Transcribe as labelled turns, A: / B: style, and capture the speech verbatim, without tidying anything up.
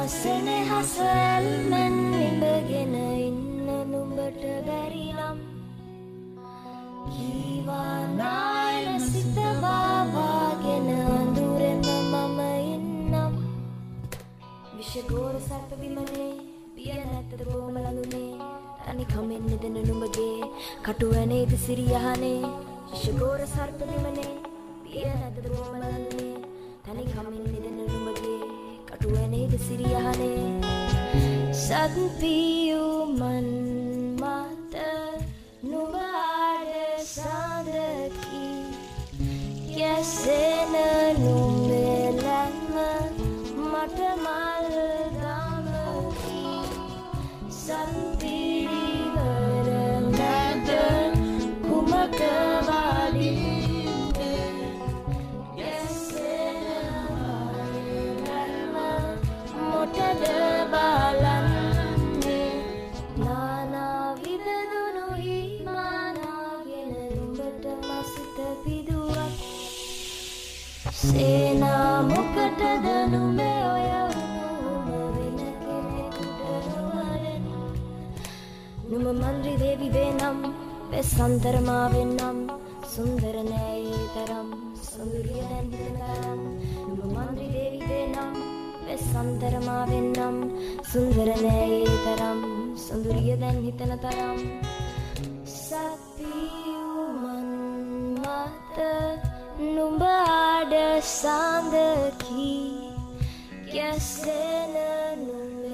A: සෙනෙහස ඇල්මෙන් ඉඹගෙන ඉන්න නුඹට බැරි නම් කීවා නායන සිත වාවාගෙන අඳුරෙම මම ඉන්නම් විෂගෝර සර්ප විමනේ පිය නැත්තද බොම ළඟුනේ තනි කමෙන් නිදෙන නුඹගේ කටු ඇනේද සිරියහනේ විෂගෝර සර්ප විමනේ පිය නැත්තද බොම ළඟුනේ තනි කමෙන් නිදෙන නුඹගේ කටු ඇනේද සිරියහනේ සත් පියුමන් මත නුඹ ආඩ සාදකි ගැසෙන නුඹේ ලැම්ම මට මල් දමකි සන්තිරිවර මැද කුමක වලින්ද ගැසෙන ලැම්ම මොටද බලන්නේ නානා විදදුණු හිමානාගෙන නුඹට මසිත පිදුවක් සේනා මොකටද නුඹේ ඔය උණුම වෙන කෙනෙකුට නොවරෙන් නුඹ මන්ත්‍රි දේවි වෙනම් වෙස්සන්තරමා වෙන්නම් සුන්දර නෑ තරම් සොඳුරිය දැන් හිතන තරම් නුඹ මන්ත්‍රි දේවි වෙනම් වෙස්සන්තරමා වෙන්නම් සුන්දර නෑ තරම් සොඳුරිය දැන් හිතන තරම් සපියුමන් මත නුඹ ආඩ සාඳකි ගැසෙන නුඹ